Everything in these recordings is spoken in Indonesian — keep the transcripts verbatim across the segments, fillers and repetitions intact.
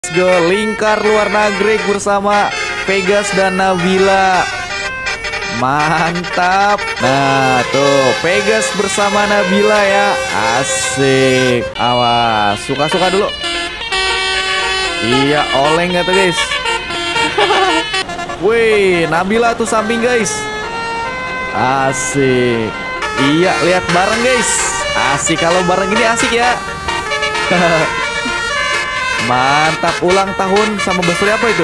Let's go, lingkar luar nagrek bersama Vegas dan Nabila. Mantap. Nah tuh Vegas bersama Nabila ya. Asik. Awas, suka-suka dulu. Iya, oleng gak tuh guys? Wih, Nabila tuh samping guys. Asik. Iya, lihat bareng guys. Asik, kalau bareng gini asik ya. Mantap, ulang tahun sama Basuri apa itu?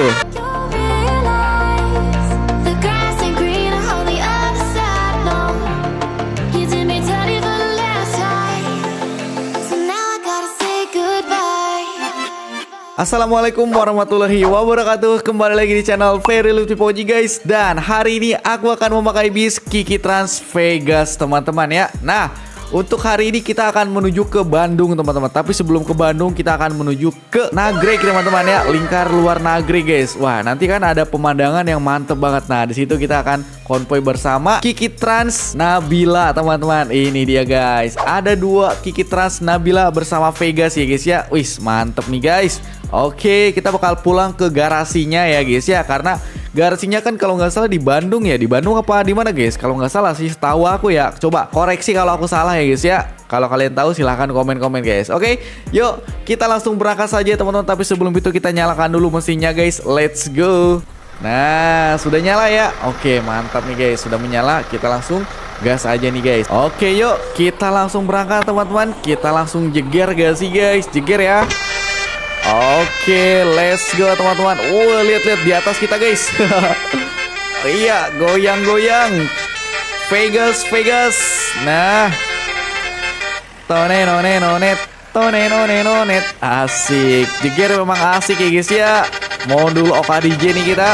Assalamualaikum warahmatullahi wabarakatuh. Kembali lagi di channel Very Lucky Poji guys. Dan hari ini aku akan memakai bis Kiki Trans Vegas teman-teman ya. Nah, untuk hari ini kita akan menuju ke Bandung teman-teman. Tapi sebelum ke Bandung kita akan menuju ke Nagrek teman-teman ya. Lingkar luar Nagrek guys. Wah, nanti kan ada pemandangan yang mantep banget. Nah, di situ kita akan konvoy bersama Kiki Trans Nabila teman-teman. Ini dia guys. Ada dua Kiki Trans Nabila bersama Vegas ya guys ya. Wih, mantep nih guys. Oke, kita bakal pulang ke garasinya ya guys ya. Karena garasinya kan kalau nggak salah di Bandung ya. Di Bandung apa di mana guys? Kalau nggak salah sih, tahu aku ya. Coba koreksi kalau aku salah ya guys ya. Kalau kalian tahu silahkan komen-komen guys. Oke, yuk kita langsung berangkat saja teman-teman. Tapi sebelum itu kita nyalakan dulu mesinnya guys. Let's go. Nah, sudah nyala ya. Oke, mantap nih guys. Sudah menyala. Kita langsung gas aja nih guys. Oke, yuk kita langsung berangkat teman-teman. Kita langsung jeger gak sih guys? Jeger ya. Oke, let's go teman-teman. Oh, lihat-lihat di atas kita guys. Iya, goyang-goyang. Vegas, Vegas. Nah, tone none nonet, tone none nonet. Asik. Jeger memang asik ya guys ya. Modul O K D J nih kita.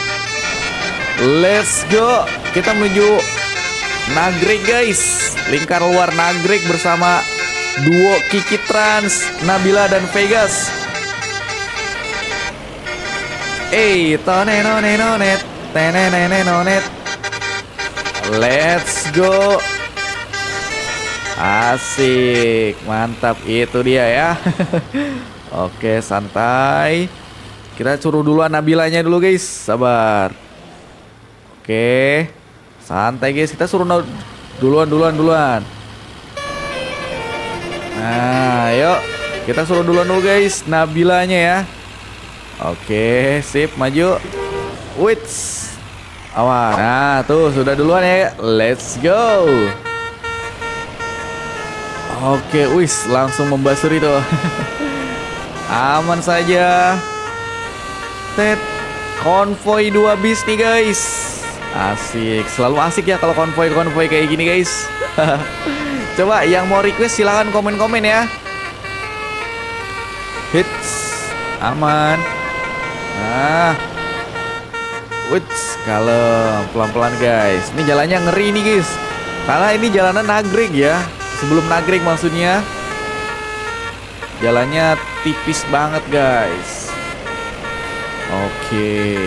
Let's go. Kita menuju Nagrek guys. Lingkar luar Nagrek bersama duo Kiki Trans Nabila dan Vegas. Eh, tone none nonet, tene nene nonet. Let's go. Asik, mantap, itu dia ya. Oke, santai. Kita suruh duluan Nabilanya dulu guys, sabar. Oke, santai guys, kita suruh duluan duluan duluan. Nah, yuk kita suruh duluan dulu guys Nabilanya ya. Oke, sip, maju. Wits. Awas. Nah, tuh sudah duluan ya. Let's go. Oke, wis langsung membasuri tuh. Aman saja. Tet. Konvoy dua bis nih guys. Asik, selalu asik ya kalau konvoy-konvoy kayak gini guys. Coba yang mau request silahkan komen-komen ya. Hits. Aman. Nah, wits, kalem, pelan-pelan guys. Ini jalannya ngeri nih guys. Karena ini jalanan Nagrek ya. Sebelum Nagrek maksudnya. Jalannya tipis banget guys. Oke.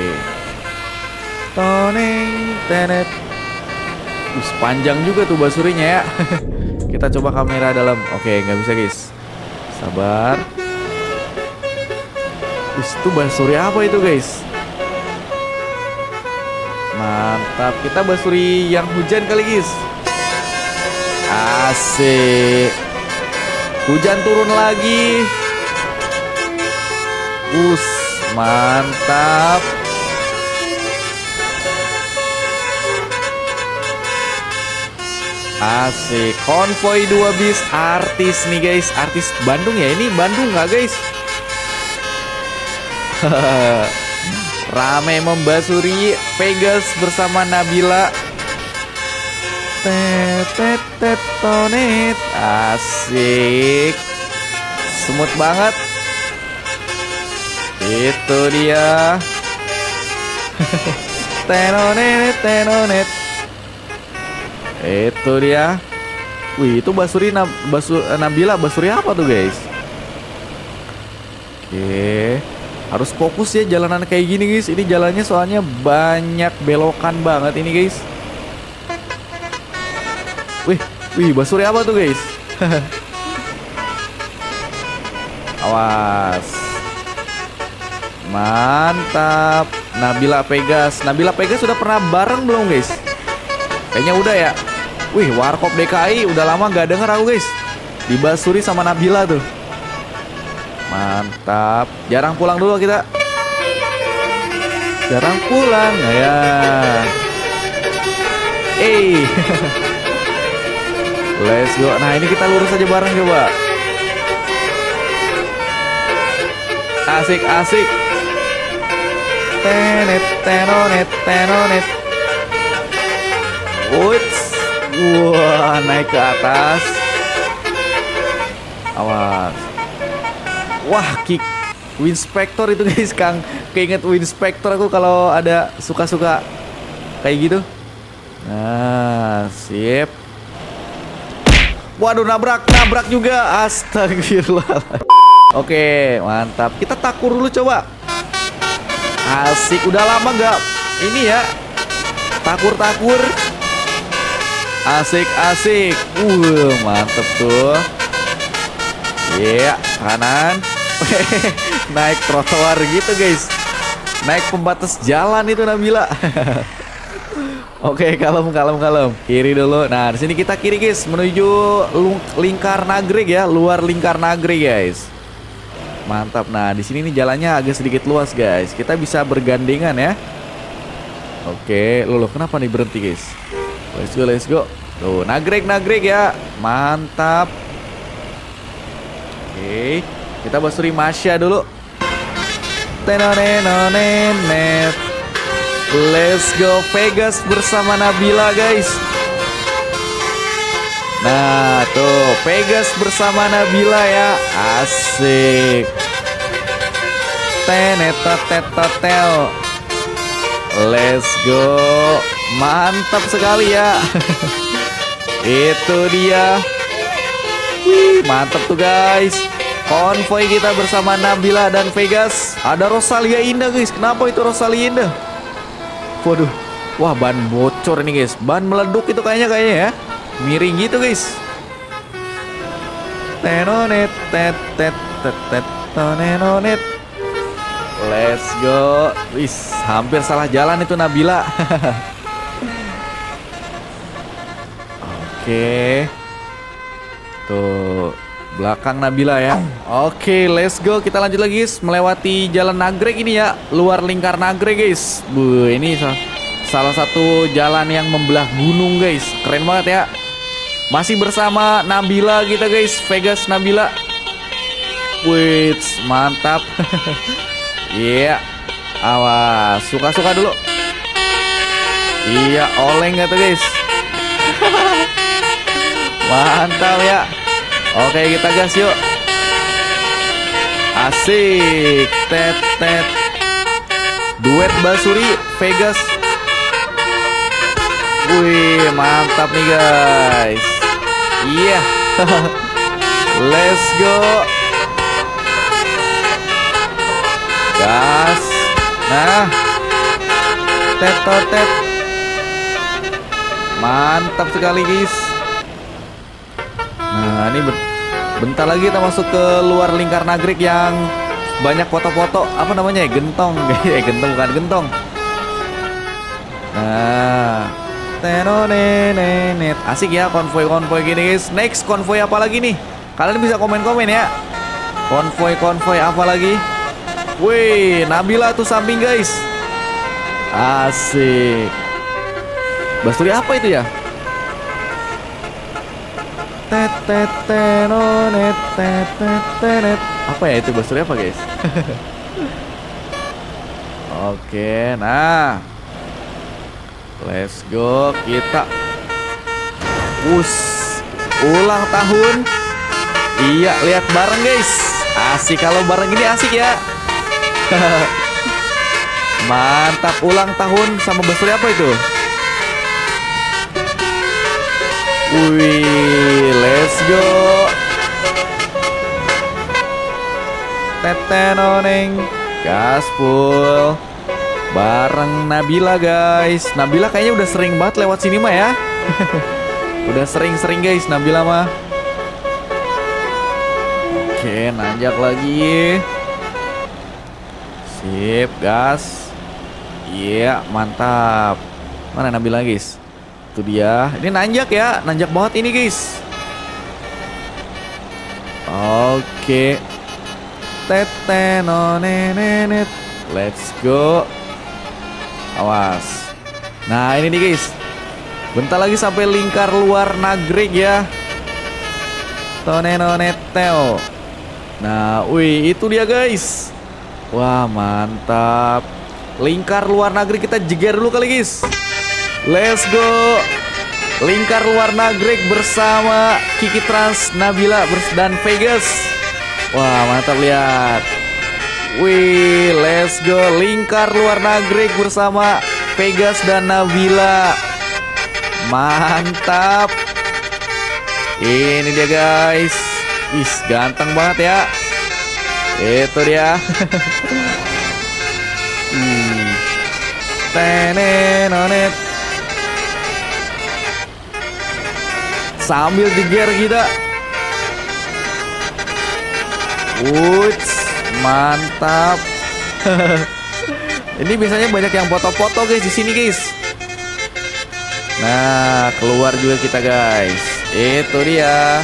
Toneng tenet. Us, panjang juga tuh basurinya ya. Kita coba kamera dalam. Oke, nggak bisa guys. Sabar. Itu basuri apa itu guys? Mantap, kita basuri yang hujan kali guys. Asik. Hujan turun lagi. Us, mantap. Asik. Konvoy dua bis artis nih guys. Artis Bandung ya, ini Bandung nggak guys? Rame membasuri Vegas bersama Nabila. Tetet tonet. Asik. Smooth banget. Itu dia. Tenonet tenonet. Itu dia. Wih, itu basuri Nab basu Nabila basuri apa tuh guys? Oke. Harus fokus ya jalanan kayak gini guys. Ini jalannya soalnya banyak belokan banget ini guys. Wih, wih basuri apa tuh guys? Awas. Mantap. Nabila Pegas. Nabila Pegas sudah pernah bareng belum guys? Kayaknya udah ya. Wih, Warkop D K I udah lama gak denger aku guys. Di Basuri sama Nabila tuh. Mantap. Jarang pulang dulu kita. Jarang pulang ya. Eh. Let's go. Nah, ini kita lurus aja bareng coba. Asik, asik. Tenet, tenonet, tenonet. Uits. Wah, naik ke atas. Awas. Wah, kick Winspector itu guys, Kang. Keinget Winspector aku kalau ada suka-suka kayak gitu. Nah, sip. Waduh, nabrak, nabrak juga. Astagfirullah. Oke, mantap. Kita takur dulu coba. Asik, udah lama nggak ini ya. Takur-takur. Asik, asik. Uh, mantep tuh. Iya, yeah, kanan. Naik trotoar gitu guys. Naik pembatas jalan itu Nabila. Oke, kalem, kalem, kalem. Kiri dulu. Nah, di sini kita kiri guys, menuju lingkar Nagreg ya, luar lingkar Nagreg guys. Mantap. Nah, di sini nih jalannya agak sedikit luas guys. Kita bisa bergandengan ya. Oke, loh, loh kenapa nih berhenti guys? Let's go, let's go. Tuh, Nagreg, Nagreg ya. Mantap. Oke, kita Basuri Masya dulu. Tenonenonenet. Let's go Vegas bersama Nabila guys. Nah, tuh Vegas bersama Nabila ya. Asik. Tenetotetel. Let's go. Mantap sekali ya. Itu dia. Wih, mantap tuh guys. Konvoy kita bersama Nabila dan Vegas. Ada Rosalia Indah guys. Kenapa itu Rosalia Indah? Waduh. Wah, ban bocor ini guys. Ban meleduk itu kayaknya kayaknya ya. Miring gitu guys. Tenonet tet tet tet tet tenonet. Let's go. Wis, hampir salah jalan itu Nabila. Oke. Tuh, belakang Nabila ya. Oke, let's go. Kita lanjut lagi guys, melewati jalan Nagreg ini ya, luar lingkar Nagreg guys. Bu, ini salah satu jalan yang membelah gunung guys. Keren banget ya. Masih bersama Nabila kita guys, Vegas Nabila. Wih, mantap. Iya, yeah. Awas, suka-suka dulu. Iya, oleng gak tuh guys. Mantap ya. Oke, kita gas yuk. Asik. Tet tet. Duet Basuri Vegas. Wih, mantap nih guys. Iya. Yeah. Let's go. Gas. Nah. Tet tet. Mantap sekali guys. Nah, ini bentar lagi kita masuk ke luar lingkar Nagreg yang banyak foto-foto. Apa namanya ya? Gentong. Eh, gentong bukan gentong. Nah, tenonenet. Asik ya konvoy-konvoy gini guys. Next konvoy apa lagi nih? Kalian bisa komen-komen ya. Konvoy-konvoy apa lagi? Wih, Nabila tuh samping guys. Asik. Basuri apa itu ya? Tetetenonet, tetetenet. Apa ya itu Basuri apa guys? Oke, nah. Let's go, kita us ulang tahun. Iya, lihat bareng guys. Asik, kalau bareng ini asik ya. Mantap, ulang tahun sama Basuri apa itu? Wih, let's go. Tetenoneng, gaspol. Bareng Nabila guys. Nabila kayaknya udah sering banget lewat sini mah ya. Udah sering-sering guys Nabila mah. Oke, nanjak lagi. Sip, gas. Iya, mantap. Mana Nabila guys? Itu dia. Ini nanjak ya, nanjak banget ini guys. Oke. Tete no nenet. Let's go. Awas. Nah ini nih guys. Bentar lagi sampai lingkar luar Nagreg ya. Toneno neteo. Nah, wih itu dia guys. Wah mantap. Lingkar luar Nagreg kita jeger dulu kali guys. Let's go. Lingkar luar Nagreg bersama Kiki Trans, Nabila dan Vegas. Wah mantap, lihat. Wih, let's go. Lingkar luar Nagreg bersama Vegas dan Nabila. Mantap. Ini dia guys. Ih, ganteng banget ya. Itu dia. hmm. Tenenonet. Sambil diger kita. Wuts, mantap. Ini biasanya banyak yang foto-foto guys di sini guys. Nah, keluar juga kita guys. Itu dia.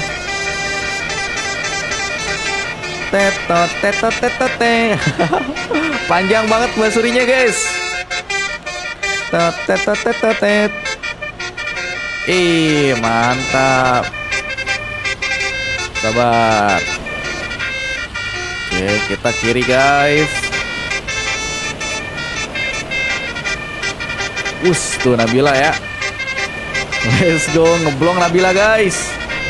Tetot tetot tetot te. Panjang banget basurinya guys. Tetot tetot tetot tet. Ih, mantap. Sabar. Oke, kita kiri guys. Us, tuh Nabila ya. Let's go, ngeblong Nabila guys.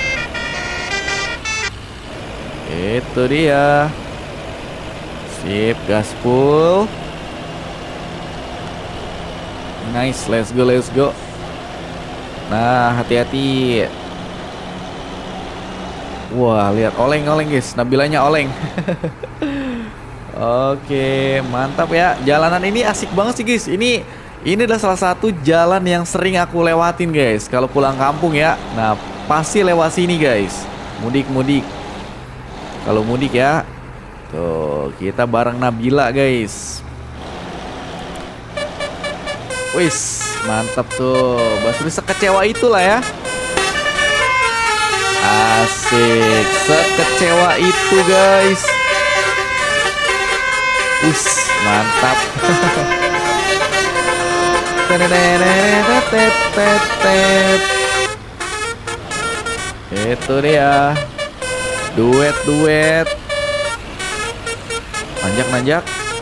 Itu dia. Sip, gaspul. Nice, let's go, let's go. Nah, hati-hati. Wah, lihat oleng-oleng guys, Nabilanya oleng. Oke, mantap ya. Jalanan ini asik banget sih guys. Ini ini adalah salah satu jalan yang sering aku lewatin guys. Kalau pulang kampung ya. Nah, pasti lewat sini guys. Mudik-mudik. Kalau mudik ya. Tuh, kita bareng Nabila guys. Wis, mantap tuh. Basuri sekecewa itulah ya. Asik, sekecewa itu guys. Wis, mantap. Itu dia. Duet-duet. Nanjak-nanjak.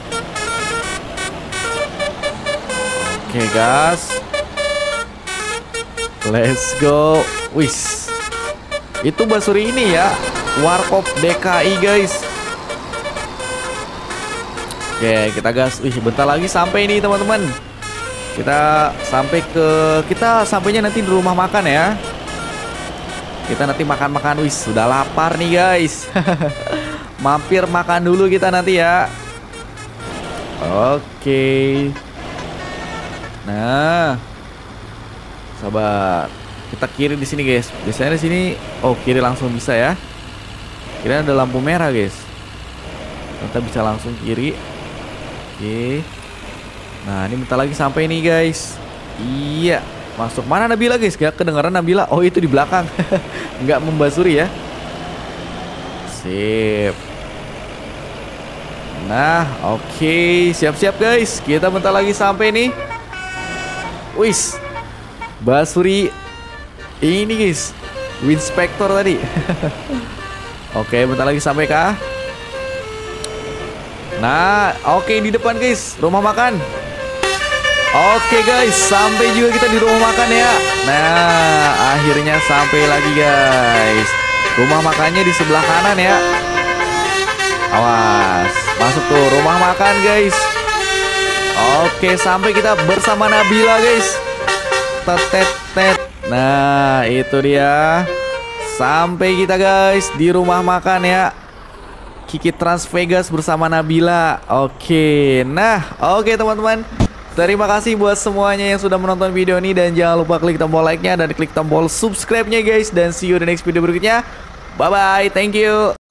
Oke gas. Let's go. Wis. Itu basuri ini ya, Warkop D K I guys. Oke, kita gas. Wih, bentar lagi sampai nih teman-teman. Kita sampai ke kita sampainya nanti di rumah makan ya. Kita nanti makan-makan. Wih, sudah lapar nih guys. Mampir makan dulu kita nanti ya. Oke. Nah, sabar. Kita kiri di sini guys. Biasanya di sini, oh kiri langsung bisa ya. Kira ada lampu merah guys. Kita bisa langsung kiri. Oke. Nah ini bentar lagi sampai nih guys. Iya. Masuk mana Nabila guys? Gak kedengaran Nabila. Oh itu di belakang. Nggak membasuri ya. Sip. Nah oke. Siap-siap guys. Kita bentar lagi sampai nih. Wis. Basuri ini guys, Winspector tadi. Oke, bentar lagi sampai kah? Nah, oke di depan guys, rumah makan. Oke guys, sampai juga kita di rumah makan ya. Nah, akhirnya sampai lagi guys. Rumah makannya di sebelah kanan ya. Awas, masuk tuh rumah makan guys. Oke, sampai kita bersama Nabila guys. Tetet tet. Nah itu dia. Sampai kita guys di rumah makan ya, Kiki Trans Vegas bersama Nabila. Oke. Nah oke teman-teman, terima kasih buat semuanya yang sudah menonton video ini. Dan jangan lupa klik tombol like-nya dan klik tombol subscribe-nya guys. Dan see you di next video berikutnya. Bye bye, thank you.